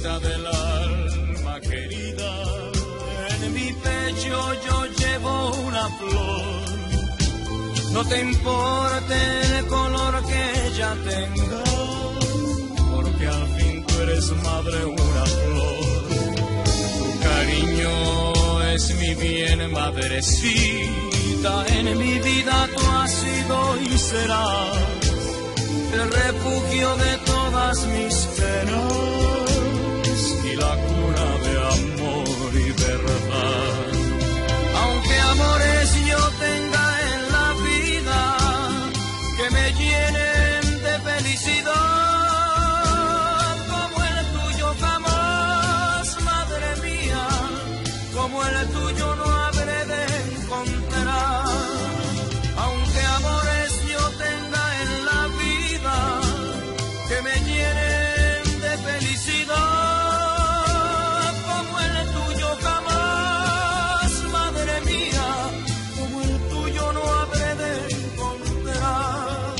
Madrecita del alma querida, en mi pecho yo llevo una flor. No te importe el color que ella tenga, porque al fin tú eres madre una flor. Tu cariño es mi bien, madrecita, en mi vida tú has sido y serás el refugio de todas mis penas y la cuna de amor y verdad. Aunque amores yo tenga en la vida que me llenen de felicidad, como el tuyo jamás, madre mía, como el tuyo no habré de encontrar. Aunque amores yo tenga en la vida que me llenen de felicidad, como el tuyo jamás, madre mía, como el tuyo no habré de encontrar.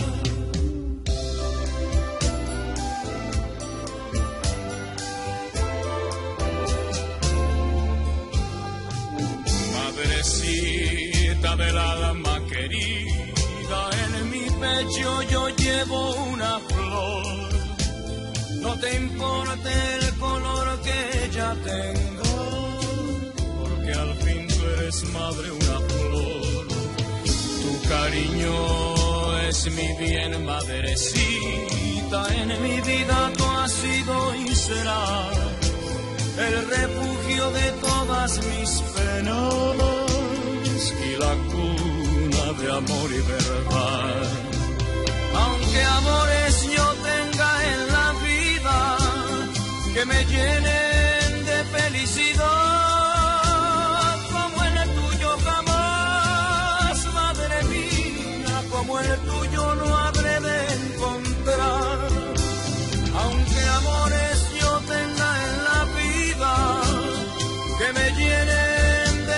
Madrecita del alma querida, en mi pecho yo llevo una flor. No te importe el color que ella tenga, porque al fin tú eres madre una flor. Tu cariño es mi bien, madrecita, en mi vida tú has sido y serás el refugio de todas mis penas y la cuna de amor y verdad. Aunque amores yo tenga en la vida que me llenen de felicidad, como el tuyo jamás, madre mía, como el tuyo no habré de encontrar. Aunque amores yo tenga en la vida que me llenen de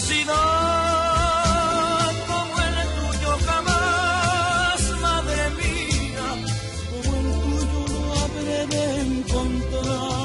felicidad, como el tuyo jamás, madre mía, como el tuyo no habré de encontrar.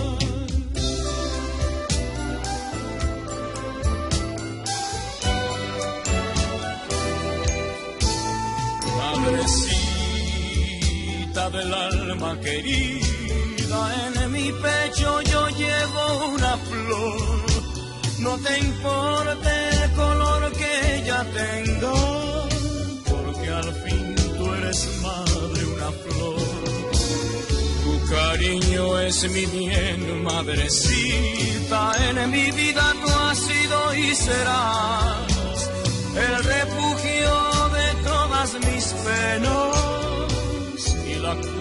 Madrecita del alma querida, en mi pecho yo llevo una flor. No te importe el color que ella tenga, porque al fin tú eres madre una flor. Tu cariño es mi bien, madrecita, en mi vida tú has sido y serás el refugio de todas mis penas y la